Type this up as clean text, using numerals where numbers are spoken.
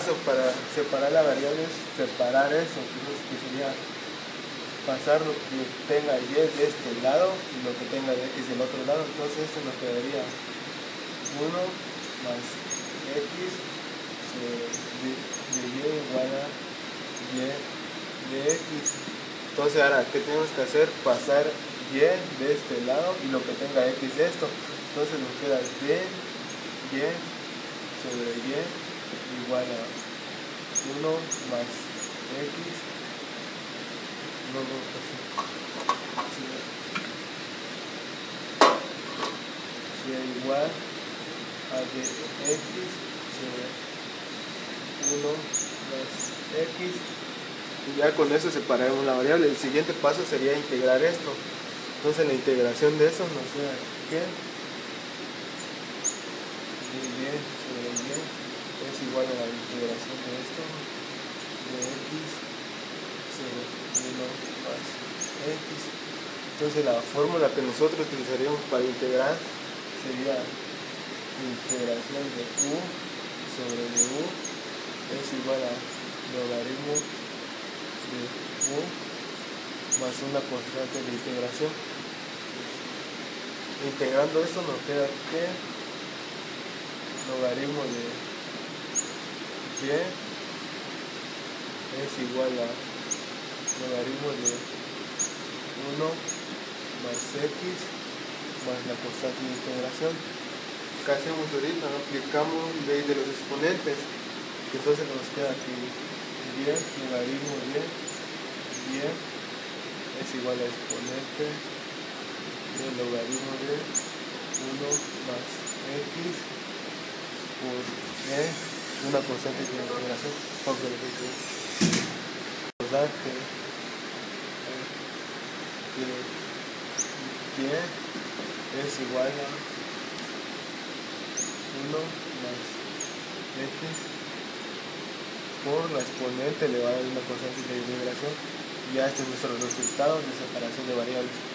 paso para separar la variable es separar eso, que sería pasar lo que tenga y de este lado y lo que tenga de x del otro lado. Entonces esto nos quedaría 1 más x de y igual a y de x. Entonces ahora, ¿qué tenemos que hacer? Pasar y de este lado y lo que tenga x de esto. Entonces nos queda d y sobre y igual a 1 más x. No, así. Sería igual a dx sobre 1 más x. Y ya con eso separaremos la variable. El siguiente paso sería integrar esto. Entonces la integración de eso nos da que y sobre y es igual a la integración de esto de x sobre 1 más x. Entonces la fórmula que nosotros utilizaríamos para integrar sería integración de u sobre du es igual a logaritmo de u más una constante de integración. Integrando esto nos queda que logaritmo de y es igual a logaritmo de 1 más x más la constante de integración. ¿Qué hacemos ahorita? Aplicamos ley de los exponentes. Entonces nos queda que y logaritmo de y es igual a exponente del logaritmo de 1 más x por una constante de integración. Aunque nos da que y es igual a 1 más x por la exponente elevada a una constante de integración. Ya este es nuestro resultado de separación de variables.